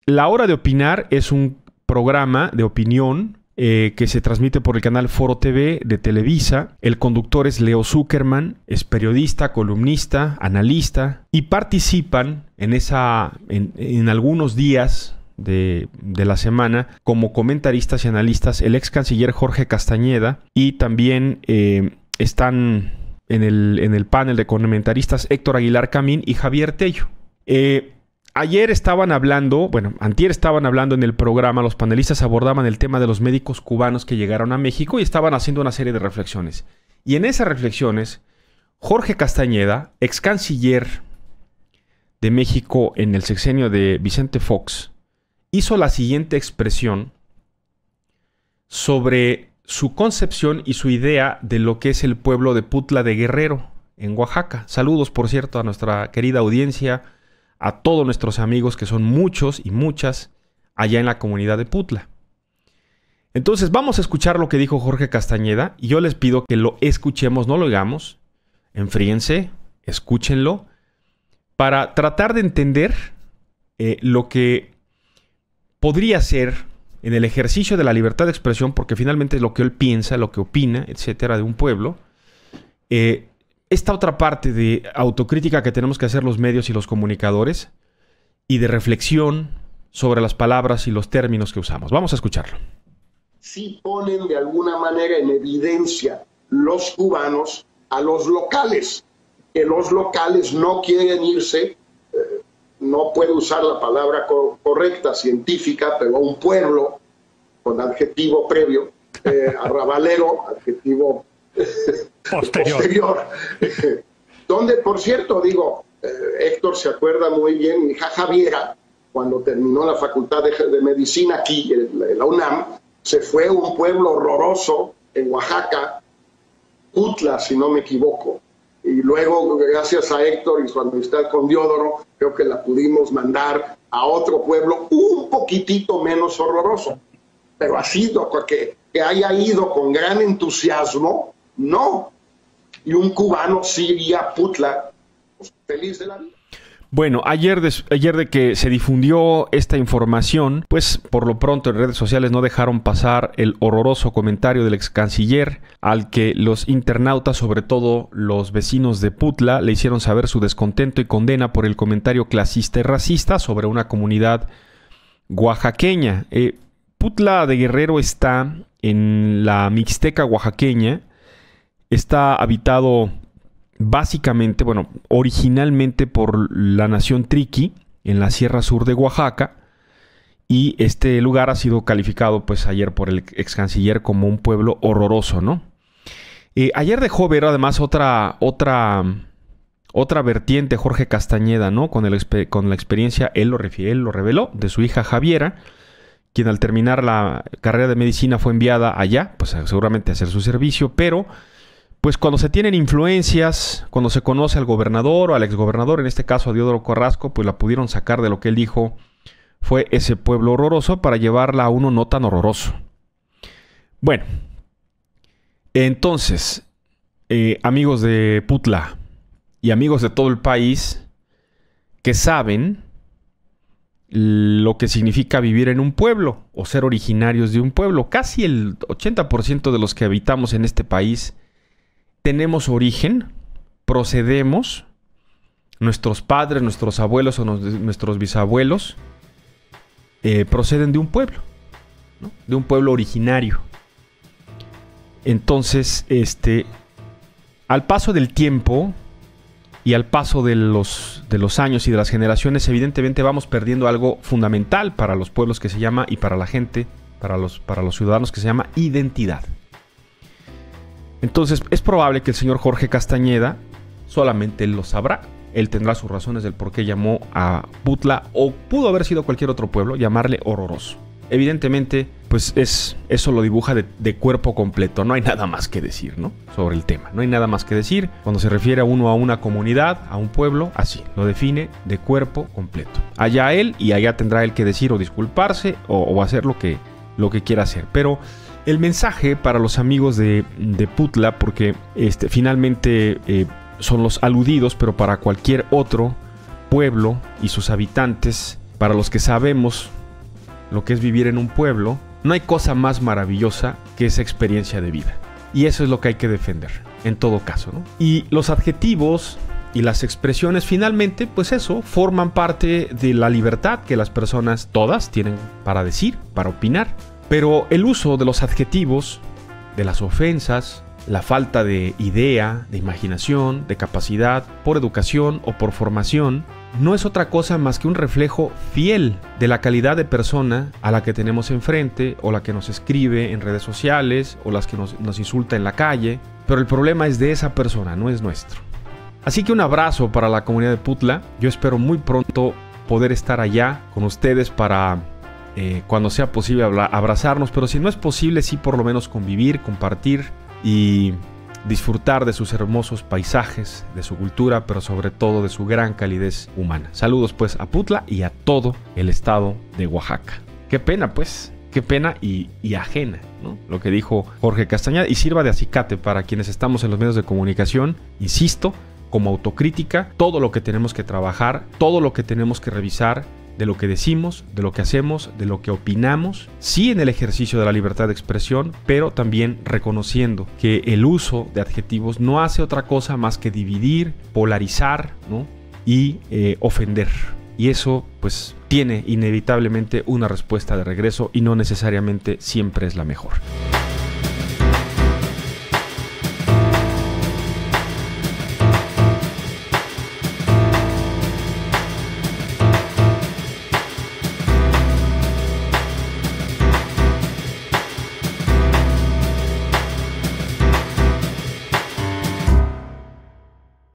La Hora de Opinar es un programa de opinión que se transmite por el canal Foro TV de Televisa. El conductor es Leo Zuckerman, es periodista, columnista, analista, y participan en algunos días de la semana como comentaristas y analistas el ex canciller Jorge Castañeda, y también están en el panel de comentaristas Héctor Aguilar Camín y Javier Tello. Antier estaban hablando en el programa, los panelistas abordaban el tema de los médicos cubanos que llegaron a México y estaban haciendo una serie de reflexiones. Y en esas reflexiones, Jorge Castañeda, ex canciller de México en el sexenio de Vicente Fox, hizo la siguiente expresión sobre su concepción y su idea de lo que es el pueblo de Putla de Guerrero, en Oaxaca. Saludos, por cierto, a nuestra querida audiencia, a todos nuestros amigos, que son muchos y muchas, allá en la comunidad de Putla. Entonces vamos a escuchar lo que dijo Jorge Castañeda, y yo les pido que lo escuchemos, no lo oigamos. Enfríense, escúchenlo, para tratar de entender lo que podría ser en el ejercicio de la libertad de expresión, porque finalmente es lo que él piensa, lo que opina, etcétera, de un pueblo. Esta otra parte de autocrítica que tenemos que hacer los medios y los comunicadores, y de reflexión sobre las palabras y los términos que usamos. Vamos a escucharlo. Sí ponen de alguna manera en evidencia los cubanos a los locales, que los locales no quieren irse, no puedo usar la palabra correcta, científica, pero a un pueblo con adjetivo previo, arrabalero, adjetivo posterior. Donde, por cierto, Héctor se acuerda muy bien, mi hija Javiera, cuando terminó la Facultad de Medicina aquí, en la UNAM, se fue a un pueblo horroroso en Oaxaca, Putla, si no me equivoco. Y luego, gracias a Héctor y su amistad con Diodoro, creo que la pudimos mandar a otro pueblo un poquitito menos horroroso. Pero ha sido que haya ido con gran entusiasmo, no. Y un cubano sí iría a Putla, pues, feliz de la vida. Bueno, ayer de que se difundió esta información, pues por lo pronto en redes sociales no dejaron pasar el horroroso comentario del ex canciller, al que los internautas, sobre todo los vecinos de Putla, le hicieron saber su descontento y condena por el comentario clasista y racista sobre una comunidad oaxaqueña. Putla de Guerrero está en la Mixteca oaxaqueña, está habitado básicamente, originalmente por la nación Triqui, en la Sierra Sur de Oaxaca, y este lugar ha sido calificado, pues, ayer por el ex canciller como un pueblo horroroso, ¿no? Ayer dejó ver, además, otra vertiente Jorge Castañeda, ¿no? Con la experiencia, él lo reveló, de su hija Javiera, quien al terminar la carrera de medicina fue enviada allá, pues seguramente a hacer su servicio, pero pues cuando se tienen influencias, cuando se conoce al gobernador o al exgobernador, en este caso a Diodoro Carrasco, pues la pudieron sacar de lo que él dijo fue ese pueblo horroroso para llevarla a uno no tan horroroso. Bueno, entonces, amigos de Putla y amigos de todo el país que saben lo que significa vivir en un pueblo o ser originarios de un pueblo, casi el 80% de los que habitamos en este país tenemos origen, procedemos, nuestros padres, nuestros abuelos o nuestros bisabuelos proceden de un pueblo, ¿no? De un pueblo originario. Entonces, al paso del tiempo y al paso de los años y de las generaciones, evidentemente vamos perdiendo algo fundamental para los pueblos que se llama, y para la gente, para los ciudadanos, que se llama identidad. Entonces, es probable que el señor Jorge Castañeda, solamente él lo sabrá, él tendrá sus razones del por qué llamó a Putla, o pudo haber sido cualquier otro pueblo, llamarle horroroso. Evidentemente, pues eso lo dibuja de cuerpo completo, no hay nada más que decir, ¿no? Sobre el tema, no hay nada más que decir. Cuando se refiere a uno a una comunidad, a un pueblo, así, lo define de cuerpo completo. Allá él, y allá tendrá él que decir o disculparse o hacer lo que quiera hacer. Pero el mensaje para los amigos de Putla, porque finalmente son los aludidos, pero para cualquier otro pueblo y sus habitantes para los que sabemos lo que es vivir en un pueblo, no hay cosa más maravillosa que esa experiencia de vida. Y eso es lo que hay que defender, en todo caso, ¿no? Y los adjetivos y las expresiones finalmente, pues eso, forman parte de la libertad que las personas todas tienen para decir, para opinar. Pero el uso de los adjetivos, de las ofensas, la falta de idea, de imaginación, de capacidad, por educación o por formación, no es otra cosa más que un reflejo fiel de la calidad de persona a la que tenemos enfrente, o la que nos escribe en redes sociales, o las que nos insulta en la calle. Pero el problema es de esa persona, no es nuestro. Así que un abrazo para la comunidad de Putla. Yo espero muy pronto poder estar allá con ustedes para, cuando sea posible, abrazarnos. Pero si no es posible, sí por lo menos convivir, compartir y disfrutar de sus hermosos paisajes, de su cultura, pero sobre todo de su gran calidez humana. Saludos pues a Putla y a todo el estado de Oaxaca. Qué pena pues, qué pena y ajena, ¿no? Lo que dijo Jorge Castañeda, y sirva de acicate para quienes estamos en los medios de comunicación, insisto, como autocrítica, todo lo que tenemos que trabajar, todo lo que tenemos que revisar, de lo que decimos, de lo que hacemos, de lo que opinamos, sí en el ejercicio de la libertad de expresión, pero también reconociendo que el uso de adjetivos no hace otra cosa más que dividir, polarizar, ¿no? Y ofender. Y eso pues tiene inevitablemente una respuesta de regreso y no necesariamente siempre es la mejor.